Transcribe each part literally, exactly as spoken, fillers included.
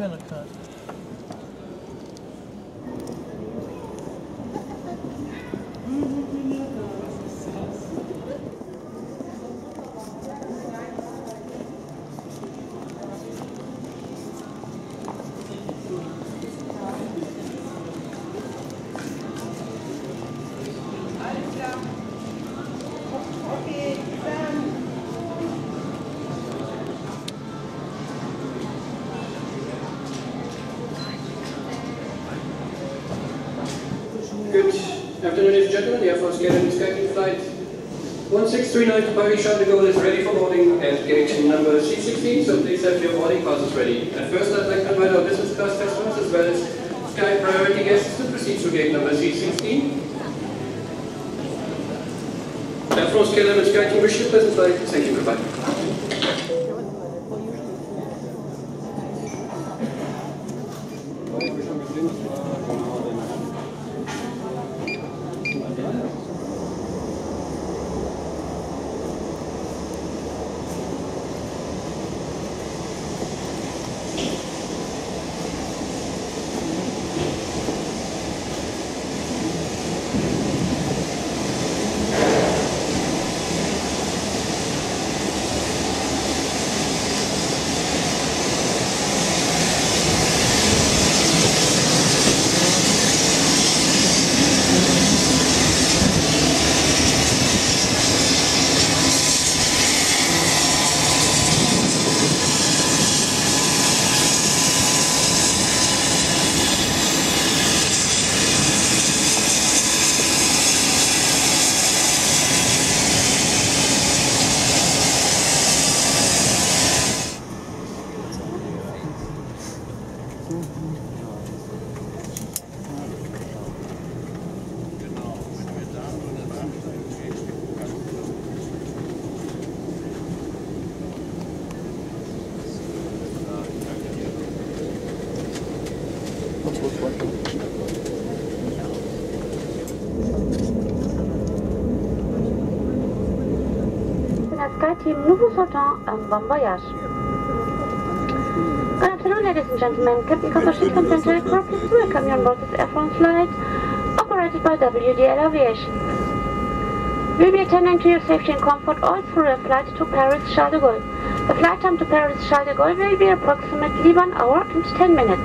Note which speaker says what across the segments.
Speaker 1: scanner card.
Speaker 2: Good afternoon, ladies and gentlemen. The Airfrance Airline Skype flight one six three nine to Paris-Charles-de-Gaulle is ready for boarding at gate number C sixteen, so please have your boarding passes ready. At first, I'd like to invite our business class customers as well as Sky priority guests to proceed to gate number C sixteen. Airfrance Airline Sky team wish you a pleasant flight. Thank you. Goodbye.
Speaker 3: Team Nouveau Sautant and Bon Voyage. Good afternoon, ladies and gentlemen. Captain Kafashik and Dirk Oelschläger pleased to welcome you on board this Airfrance flight operated by W D L Aviation. We'll be attending to your safety and comfort all through the flight to Paris-Charles-de-Gaulle. The flight time to Paris-Charles-de-Gaulle will be approximately one hour and ten minutes.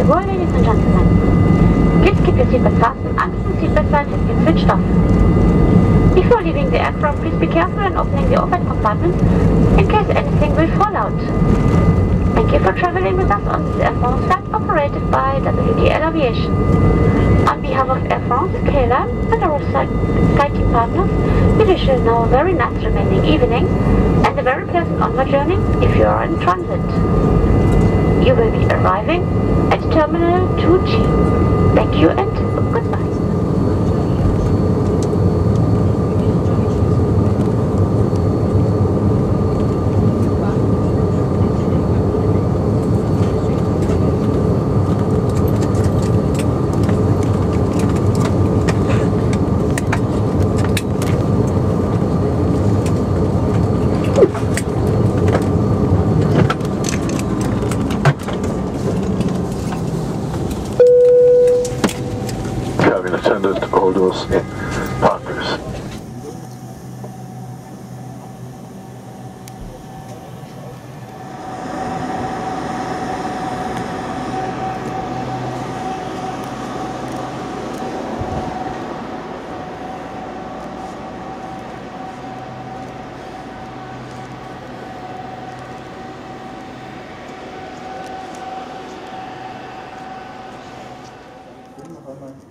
Speaker 3: Charles-de-Gaulle, ladies and gentlemen. Please keep your seatbelt fastened until the seatbelt sign has been switched off. Before leaving the aircraft, please be careful when opening the overhead compartments in case anything will fall out. Thank you for traveling with us on this Airfrance flight operated by W D L Aviation. On behalf of Airfrance, Airline, and our sky team partners, we wish you now a very nice remaining evening and a very pleasant onward journey if you are in transit. You will be arriving at Terminal two G. Thank you and goodbye.
Speaker 1: All those partners.
Speaker 4: Film noch einmal.